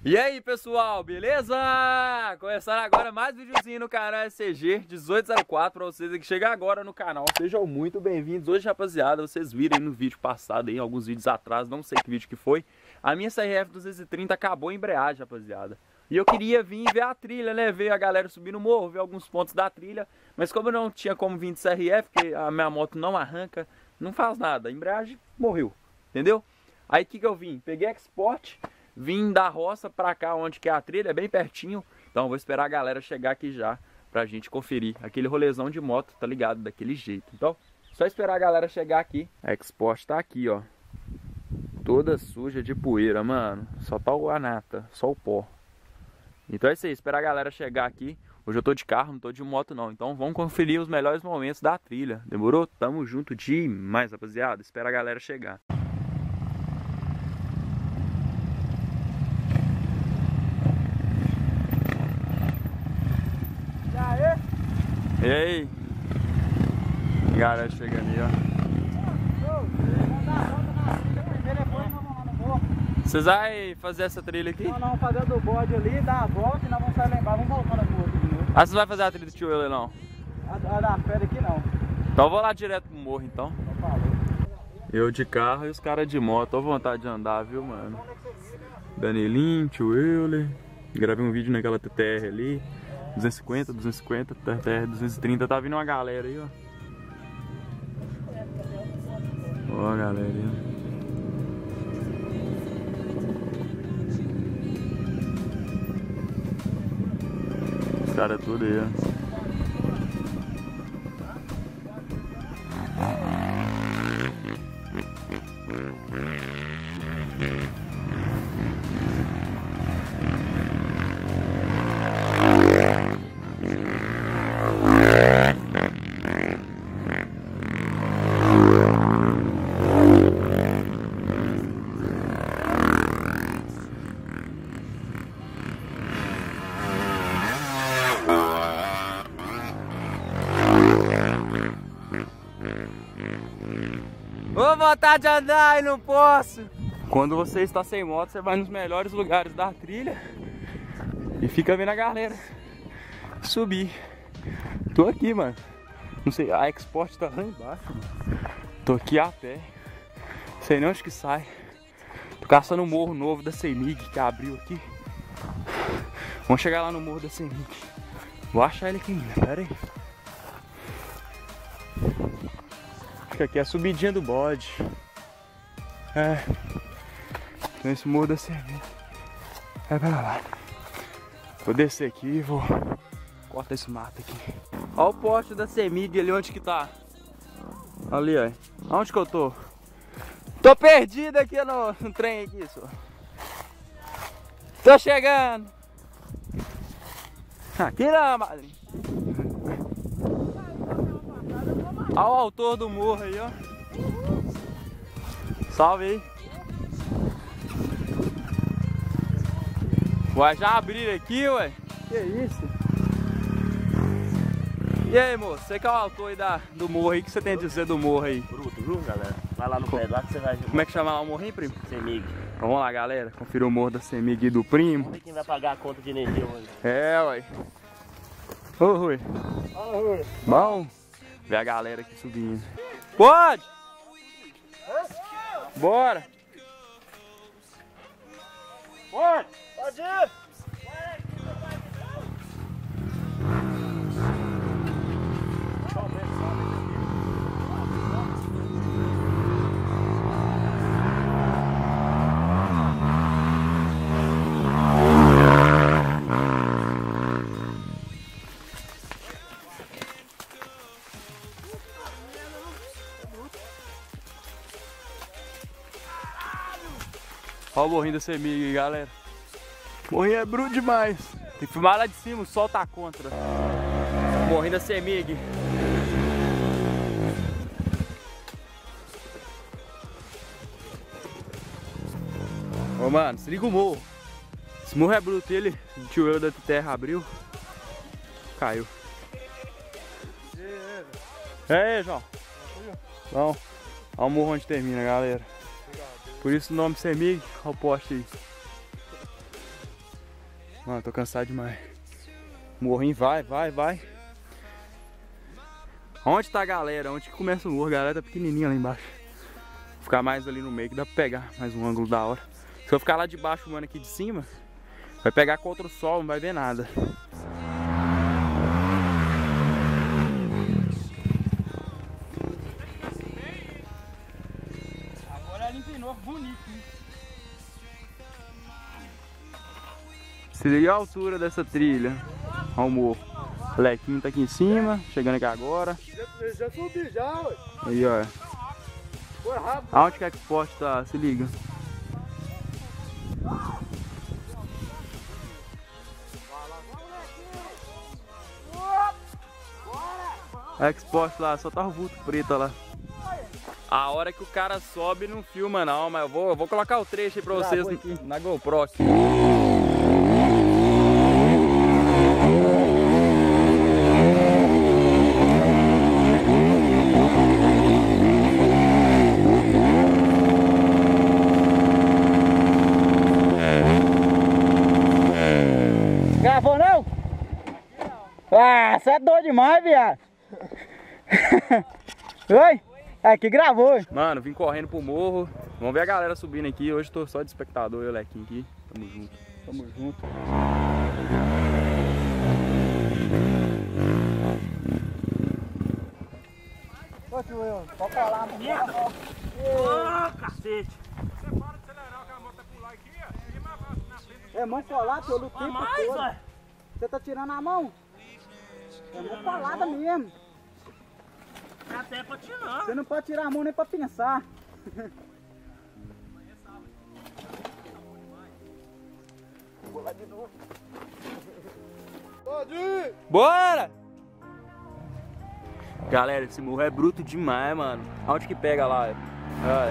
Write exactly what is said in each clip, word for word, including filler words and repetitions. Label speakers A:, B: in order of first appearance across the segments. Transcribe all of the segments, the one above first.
A: E aí pessoal, beleza? Começando agora mais um videozinho no canal S C G dezoito zero quatro pra vocês que chegam agora no canal. Sejam muito bem-vindos. Hoje, rapaziada, vocês viram aí no vídeo passado, aí, alguns vídeos atrás, não sei que vídeo que foi, a minha C R F duzentos e trinta acabou a embreagem, rapaziada. E eu queria vir ver a trilha, né? Ver a galera subir no morro, ver alguns pontos da trilha. Mas como eu não tinha como vir de C R F, porque a minha moto não arranca, não faz nada, a embreagem morreu, entendeu? Aí o que que eu vim? Peguei Export, vim da roça pra cá, onde que é a trilha, é bem pertinho. Então vou esperar a galera chegar aqui já, pra gente conferir aquele rolezão de moto, tá ligado? Daquele jeito. Então, só esperar a galera chegar aqui. A Export tá aqui, ó. Toda suja de poeira, mano. Só tá a nata, só o pó. Então é isso aí, esperar a galera chegar aqui. Hoje eu tô de carro, não tô de moto não. Então vamos conferir os melhores momentos da trilha. Demorou? Tamo junto demais, rapaziada. Espera a galera chegar. E aí? Galera chegando aí, ó. Vocês vão fazer essa trilha aqui?
B: Não, não, vamos fazer do bode ali, dar a volta e nós vamos sair lá embaixo, vamos voltar na rua aqui de novo.
A: Ah, vocês vão fazer a trilha do tio Euler não?
B: A, a da pedra aqui não.
A: Então eu vou lá direto pro morro então. Eu de carro e os caras de moto, tô à vontade de andar, viu, mano? Danielinho, tio Euler. Gravei um vídeo naquela T T R ali. duzentos e cinquenta, duzentos e cinquenta, T T R duzentos e trinta, tá vindo uma galera aí, ó. Ó a galera aí, ó. Os caras tudo aí, ó. Ô, vontade de andar e não posso. Quando você está sem moto, você vai nos melhores lugares da trilha e fica vendo a galera subir. Tô aqui, mano. Não sei, a Export tá lá embaixo, mano. Tô aqui a pé. Sei nem onde que sai. Tô caçando o morro novo da Semig que abriu aqui. Vamos chegar lá no morro da Semig. Vou achar ele aqui ainda, pera aí. Aqui é a subidinha do bode. É. Então esse morro da Semig. É pra lá. Vou descer aqui e vou cortar esse mato aqui. Olha o poste da Semig ali, onde que tá? Ali, ó. Onde que eu tô? Tô perdido aqui no, no trem aqui, só. Tô chegando. Aqui não, madrinha. Olha o autor do morro aí, ó. Salve aí. Ué, já abriram aqui, ué.
B: Que isso?
A: E aí, moço? Você que é o autor aí da, do morro aí, o que você tem a dizer do morro aí?
C: Bruto, viu, galera? Vai lá no pé lá que você vai ver.
A: Como é que chama lá o morro aí, primo?
C: Semig.
A: Então, vamos lá, galera. Conferir o morro da Semig e do primo.
C: Vamos ver quem vai pagar a conta de energia hoje.
A: É, ué. Ô, Rui.
B: Fala, Rui.
A: Bom? Ver a galera aqui subindo. Pode! Bora!
B: Pode! Pode ir!
A: Olha o morrinho da Semig, galera. O morrinho é bruto demais. Tem que filmar lá de cima, o sol tá contra. O morrinho da Semig. Ô, mano, se liga o morro. Esse morro é bruto, ele, o tio eu da terra abriu. Caiu. E aí, João? Bom, olha o morro onde termina, galera. Por isso o nome Semig, olha o poste aí. Mano, tô cansado demais. Morrinho, vai, vai, vai. Onde tá a galera? Onde que começa o morro? A galera tá pequenininha lá embaixo. Vou ficar mais ali no meio que dá pra pegar mais um ângulo da hora. Se eu ficar lá de baixo, mano, aqui de cima, vai pegar contra o sol, não vai ver nada.
B: Agora ela empinou, bonito. Hein?
A: Seria a altura dessa trilha. Olha o morro. O Lequinho tá aqui em cima, chegando aqui agora.
B: Eu já subi já, ué.
A: Aí, ó.
B: Foi rápido.
A: Aonde que é que o poste tá? Se liga. X-Post lá, só tá o vulto preto lá. A hora que o cara sobe não filma não, mas eu vou, eu vou colocar o trecho aí pra vocês na GoPro aqui.
B: Gravou não? Ah, você é doido demais, viado. Oi? Aqui gravou.
A: Mano, vim correndo pro morro. Vamos ver a galera subindo aqui. Hoje tô só de espectador, eu e o Lequinho aqui. Tamo junto.
B: Tamo junto. Ô tio, eu, pode falar, mano.
C: Ah, cacete.
B: É mão colada pelo tempo
C: Mais,
B: todo.
C: ué.
B: Você tá tirando a mão? É mão colada mesmo.
C: É até pra tirar.
B: Você não pode tirar a mão nem pra pensar. Vou lá de novo. Pode ir!
A: Bora! Galera, esse morro é bruto demais, mano. Aonde que pega lá? Ai.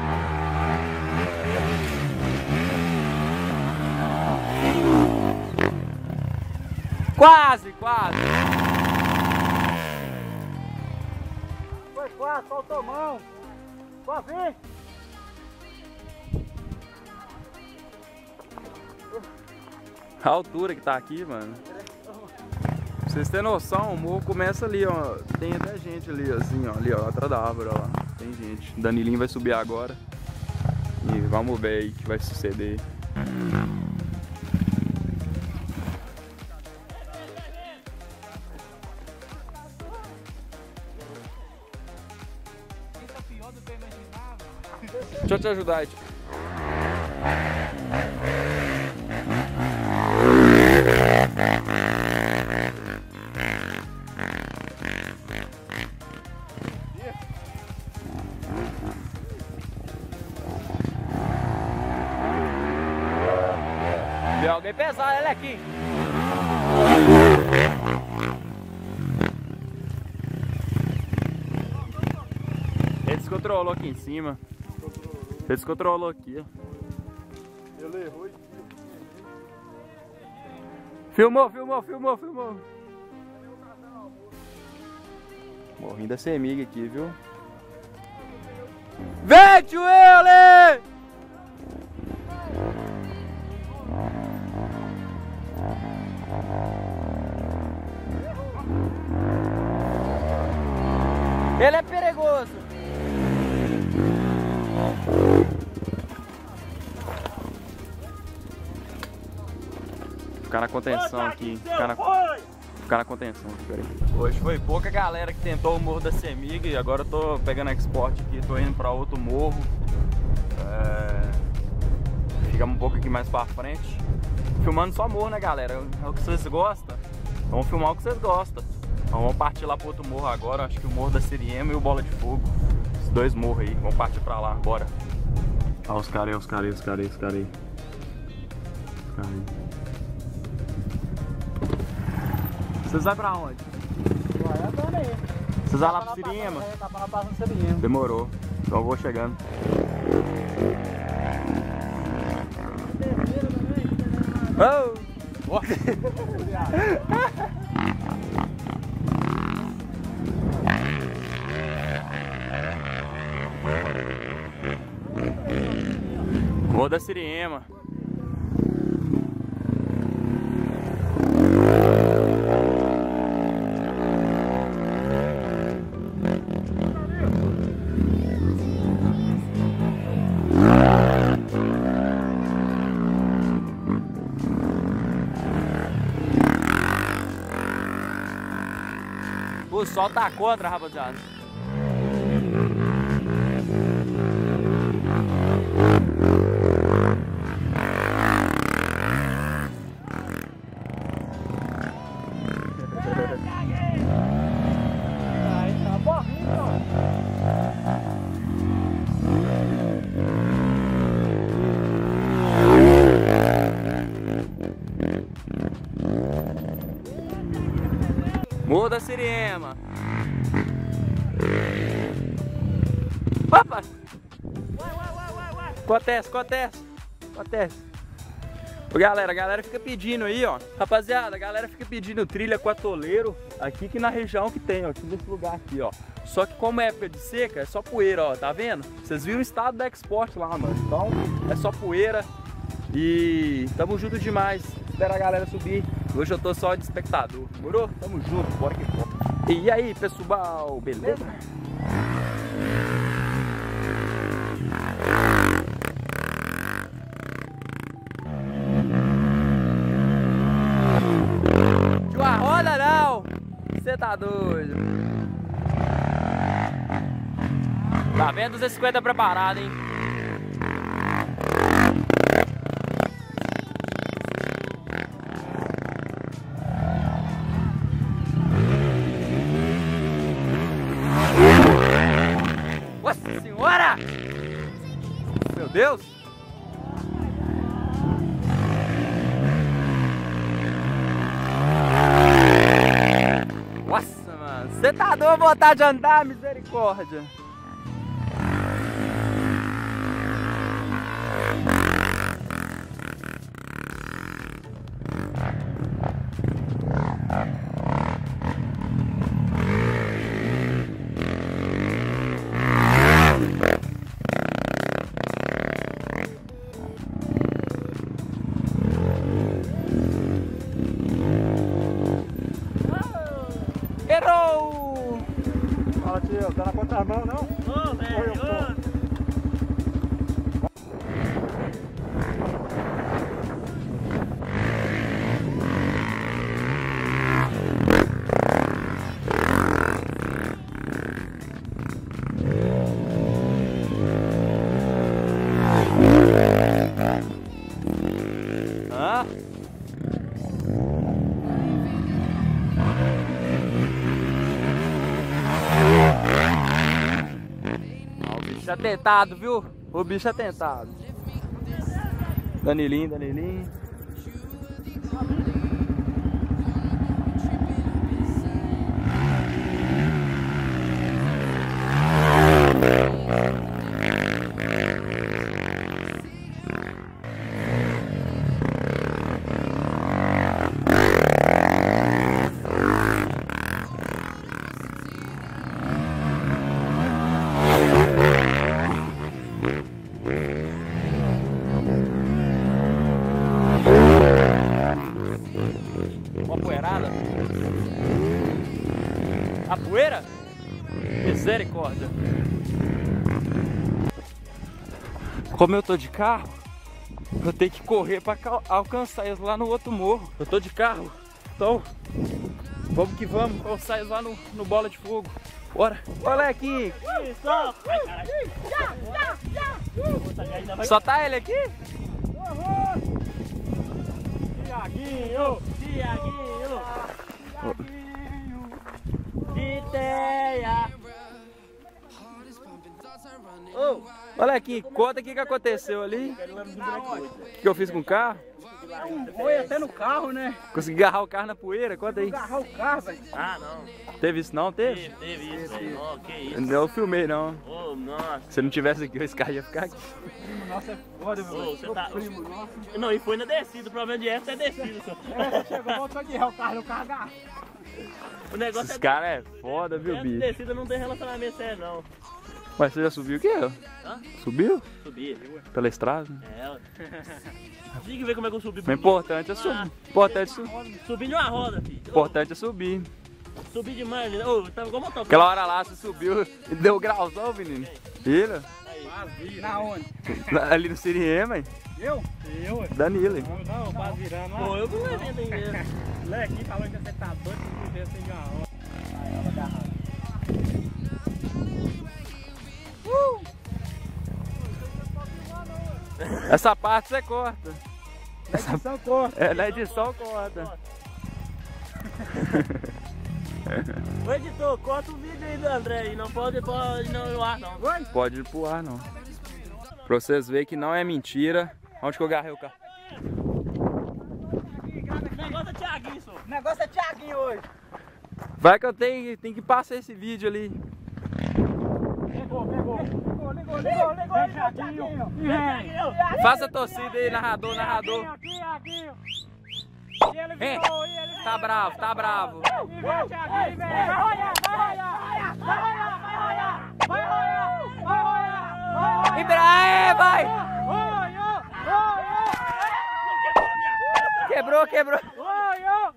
A: Quase, quase!
B: Foi quase, faltou mão. Pode vir.
A: A altura que tá aqui, mano. Pra vocês terem noção, o morro começa ali, ó. Tem até gente ali, assim, ó. Ali, ó, atrás da árvore, ó lá. Tem gente. Danilinho vai subir agora. E vamos ver aí o que vai suceder. Deixa eu te ajudar aí. Tem alguém pesado, ele aqui. Ele descontrolou aqui em cima. Ele descontrolou aqui, ó.
B: Ele errou aqui.
A: Filmou, filmou, filmou, filmou. Morrinho da semiga aqui, viu? Vem, tio Ele! Ele é perigoso. Ficar na contenção aqui. Ficar na, ficar na contenção aqui, peraí. Hoje foi pouca galera que tentou o Morro da Semiga e agora eu tô pegando export aqui, tô indo pra outro morro. É... Ficamos um pouco aqui mais pra frente. Filmando só morro, né, galera? É o que vocês gostam. Vamos filmar o que vocês gostam. Então vamos partir lá pro outro morro agora. Acho que o Morro da Siriema e o Bola de Fogo. Os dois morros aí. Vamos partir pra lá, bora. Olha os caras aí, os caras aí, os caras aí, os caras aí. Os caras aí. Vocês vão pra onde? Vocês vão lá pro Siriema? Demorou. Então eu vou chegando. Oh! Morro da Siriema. o sol tá contra, rapaziada. Muda a Siriema. Opa! Acontece, acontece. Acontece. Ô, galera, a galera fica pedindo aí, ó. Rapaziada, a galera fica pedindo trilha com atoleiro aqui que na região que tem, ó. Aqui nesse lugar aqui, ó. Só que como é época de seca, é só poeira, ó. Tá vendo? Vocês viram o estado da Export lá, mano. Então, é só poeira. E tamo junto demais. Espera a galera subir. Hoje eu tô só de espectador. Morou? Tamo junto, bora que bora. E aí, pessoal, beleza? De uma roda não! Você tá doido? Tá vendo duzentos e cinquenta preparado, hein? Nossa senhora! Meu Deus! Nossa, mano! Você tá dando vontade de andar, misericórdia! Errou!
B: Fala, tio, tá na contramão, não?
C: Ô, velho!
A: Hã? O bicho é tentado, viu? O bicho é tentado. Danilinho, Danilinho. Uma poeirada. A poeira? Misericórdia. Como eu tô de carro, eu tenho que correr pra alcançar eles lá no outro morro. Eu tô de carro, então vamos que vamos alcançar eles lá no, no Bola de Fogo. Bora. Olha aqui.
C: Isso! Ai, caralho!
A: Só tá ele aqui?
C: Tiaguinho! Tiaguinho! Ideia!
A: Oh, olha aqui, conta o que, que aconteceu ali. O que eu fiz com o carro?
B: Foi até no carro, né?
A: Consegui agarrar o carro na poeira, conta aí.
B: Agarrar o carro, velho.
C: Ah, não.
A: Teve isso não? Teve?
C: Teve, teve isso, velho. Oh, que isso.
A: Não, eu filmei não.
C: Oh, nossa.
A: Se eu não tivesse aqui, esse carro ia ficar aqui.
B: Nossa, é foda, meu.
C: Ô, você tá...
B: primo, nossa.
C: Não, e foi na descida. O problema de essa é descida, senhor.
B: É, chegou, voltou aqui, é o carro, o carro agarra.
C: O negócio
A: Esses
C: é...
A: caras é foda, viu,
C: Essa
A: bicho?
C: descida não tem relacionamento sério, não.
A: Mas você já subiu o quê?
C: Hã?
A: Subiu?
C: Subi.
A: Pela estrada?
C: É, ó. Tem que ver como é que eu subi.
A: O importante é subir. Importante, é su...
C: Subi de uma roda, filho.
A: importante é subir.
C: Ô, subi demais, menino. Ô, tava igual motor.
A: Aquela hora lá você subiu e deu grauzão, menino. Vira?
C: Aí.
B: Na onde?
A: Ali no Siriema, hein?
B: Eu? Eu, ué.
A: Danilo, hein?
B: Não, quase virando lá.
C: Pô, eu vi um evento aí mesmo.
B: Moleque falando que você tá doido de viver sem uma hora.
A: Essa parte você corta.
B: Na edição corta.
A: É, na edição corta.
C: Ô editor, corta o vídeo aí do André aí, não pode pôr no ar não.
A: Pode ir pro ar não. Pra vocês verem que não é mentira. Onde que eu agarrei o carro?
C: O negócio é Thiaguinho, só.
B: O negócio é Thiaguinho hoje.
A: Vai que eu tenho, tenho que passar esse vídeo ali.
B: Ligou, ligou. Ligou, ligou, ligou, ligou. Thiaguinho.
C: Thiaguinho.
A: Faça a torcida aí, narrador, narrador.
B: Aqui, aqui. E ele
A: Hein?
B: virou, e ele
A: Tá bravo, tá bravo.
B: E vai, Thiaguinho, velho. Vai roiar, vai roiar. Vai roiar, vai roiar. Vai roiar, vai roiar. Vai roiar.
A: Ibrahim, vai!
B: Roiou, roiou.
A: Quebrou, quebrou.
B: Roiou.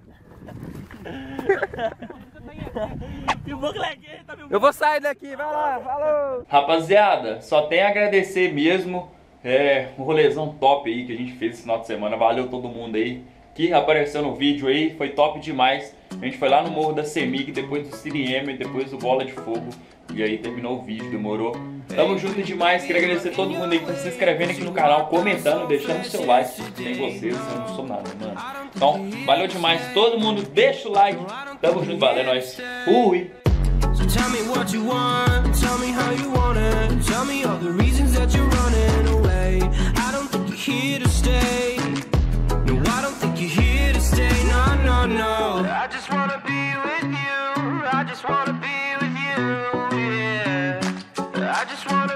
C: E o Bocleque tá me
A: Eu vou sair daqui, vai lá, falou! Rapaziada, só tem a agradecer mesmo. É um rolezão top aí que a gente fez esse final de semana. Valeu todo mundo aí que apareceu no vídeo aí, foi top demais. A gente foi lá no Morro da Semig, depois do Siriema e depois do Bola de Fogo. E aí terminou o vídeo, demorou. Tamo junto demais, queria agradecer todo mundo aí que tá se inscrevendo aqui no canal, comentando, deixando o seu like. Sem vocês eu não sou nada, mano. Então, valeu demais, todo mundo deixa o like. Tamo junto, valeu, é nóis. Fui!
D: So tell me what you want, tell me how you want it. Tell me all the reasons that you're running away. I don't think you're here to stay. No, I don't think you're here to stay. No, no, no. I just wanna be with you. I just wanna be with you. Yeah. I just wanna